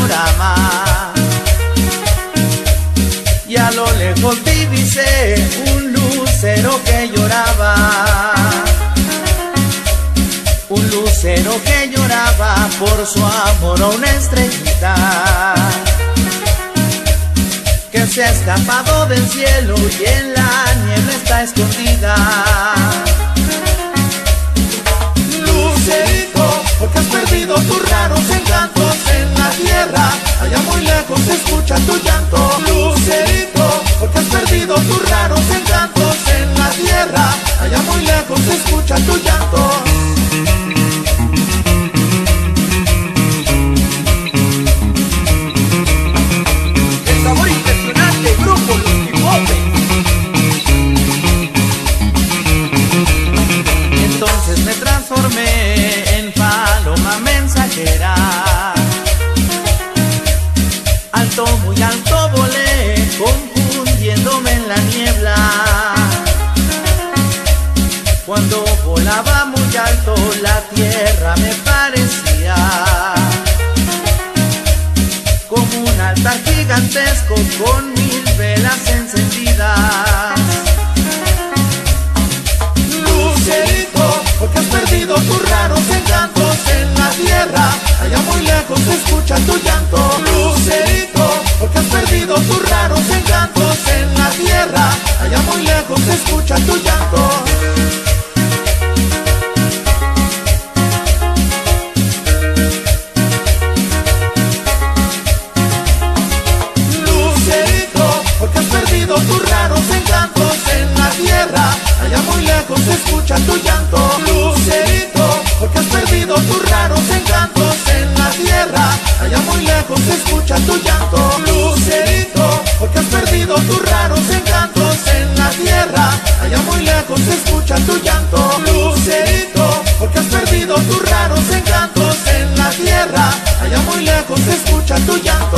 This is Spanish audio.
panorama y a lo lejos divisé un lucero que lloraba, un lucero que lloraba por su amor a una estrellita que se ha escapado del cielo y en la niebla está escondida. Lucerito, porque has perdido tus raros encantos en la tierra, allá muy lejos se escucha tu llanto. Lucerito, porque has perdido tus raros encantos en la tierra, allá muy lejos se escucha tu llanto. El sabor impresionante, grupo Los Quijotes. Entonces me transformé en paloma mensajera, alto, muy alto volé, confundiéndome en la niebla. Cuando volaba muy alto la tierra me parecía como un altar gigantesco con 1000 velas encendidas. Lucerito, porque has perdido tus raros encantos en la tierra, allá muy lejos se escucha tu llanto. Lucerito, porque has perdido tus raros encantos en la tierra, allá muy lejos se escucha tu llanto. Lucerito, porque has perdido tus raros encantos en la tierra, allá muy lejos se escucha tu llanto. Lucerito, porque has perdido tus raros encantos en la tierra, allá muy lejos se escucha tu llanto. Lucerito, porque has perdido tus raros encantos en la tierra, allá muy lejos se escucha tu llanto. Lucerito, porque has perdido tus raros encantos en la tierra, allá muy lejos se escucha tu llanto.